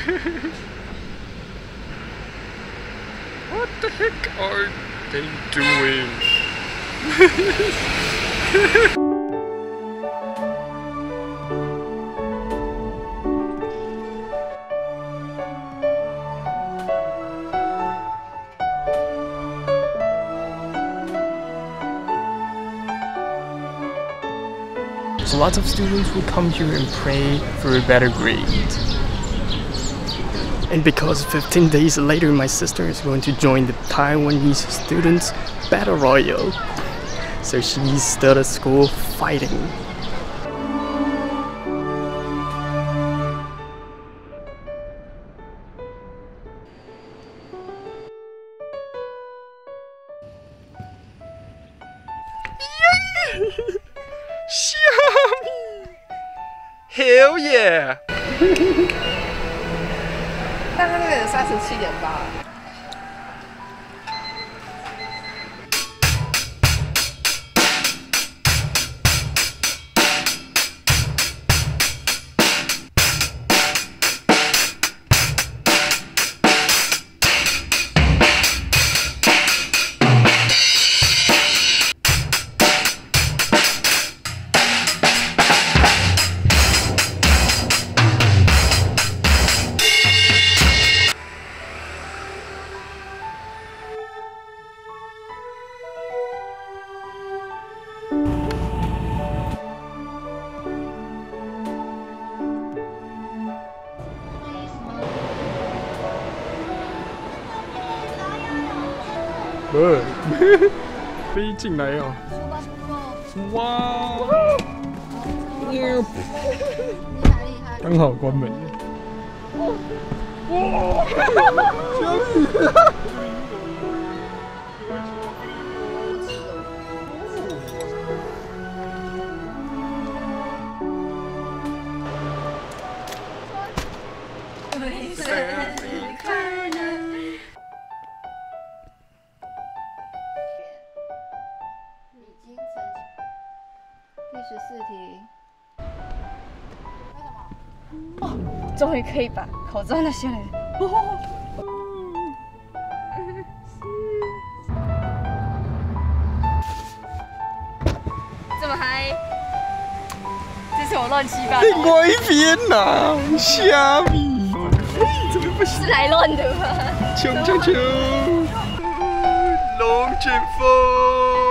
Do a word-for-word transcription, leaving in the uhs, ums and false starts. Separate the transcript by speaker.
Speaker 1: What the heck are they doing?
Speaker 2: So lots of students will come here and pray for a better grade. And because fifteen days later my sister is going to join the Taiwanese students battle royale, so she's still at school fighting.
Speaker 1: Hell yeah!
Speaker 3: 但它那个有三十七点八。
Speaker 1: 呃，飞进来哦！哇！刚好关门。哇！小米！
Speaker 3: 第十四题。哦，终于可以把口罩拿下来了。哦、这么嗨！这是我乱七八糟。
Speaker 1: 另外一边呐、啊，虾米？哎，怎么不是？
Speaker 3: 是来乱的吗？
Speaker 1: 冲冲冲！龙卷风。